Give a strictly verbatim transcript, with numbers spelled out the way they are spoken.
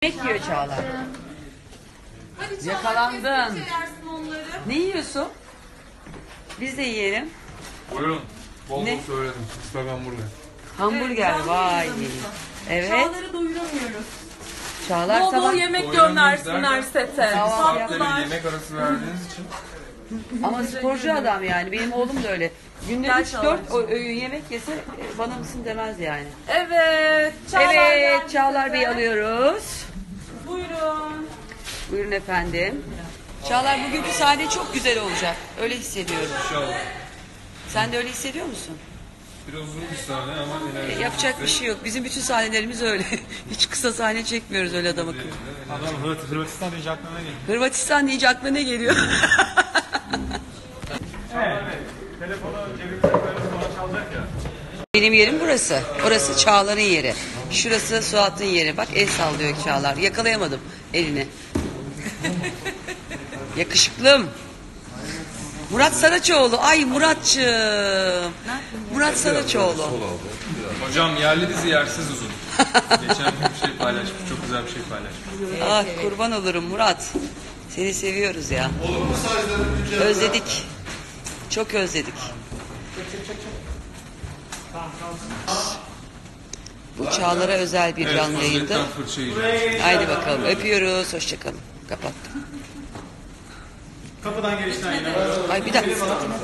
Bekliyor Çağlar. Hadi Çağlar, Yakalandın. kesip onları. Ne yiyorsun? Biz de yiyelim. Buyurun. Bol Ne? bol söyledim. İstek hamburger. Hamburger Evet, vay. canlı Evet. Çağlar'ı doyuramıyoruz. Çağlar Bol bol sabah yemek Doyuramıyoruz göndersinler derken, sete. Kahvaltı Saatte Tatlılar. bir yemek arası verdiğiniz için. ama sporcu adam yani. Benim oğlum da öyle. Günde Gel üç dört Çağlar'cığım. öğün yemek yese e, bana mısın demez yani. Evet. Çağlar Evet geldi Çağlar sete. Bey'i alıyoruz. Buyurun. Buyurun efendim. Çağlar bugünkü sahne çok güzel olacak. Öyle hissediyorum. İnşallah. Sen de öyle hissediyor musun? Biraz uzun bir sahne ama E, enerji. yapacak bir şey yok. Bizim bütün sahnelerimiz öyle. Hiç kısa sahne çekmiyoruz öyle adam akıllı. Adam Hırvat, Hırvatistan deyince aklına ne geliyor? Hırvatistan deyince aklına ne geliyor? Evet. Telefonu cebimize koyalım sonra çalacak ya. Benim yerim burası. Orası Çağlar'ın yeri. Şurası Suat'ın yeri. Bak el sallıyor Çağlar. Yakalayamadım elini. Yakışıklım. Murat Saraçoğlu. Ay Muratçığım. Murat Saraçoğlu. Hocam yerli dizi yersiz uzun. Geçen gün bir şey paylaşmış. Çok güzel bir şey paylaşmış. Ah kurban olurum Murat. Seni seviyoruz ya. Özledik. Çok özledik. Bu Çağlar'a özel bir Evet, canlı yayında. Fazilet'ten fırça yiyeceğim. Haydi bakalım. Öpüyoruz. Hoşçakalın. Kapattım. Kapıdan girişten yine. Ay bir dakika.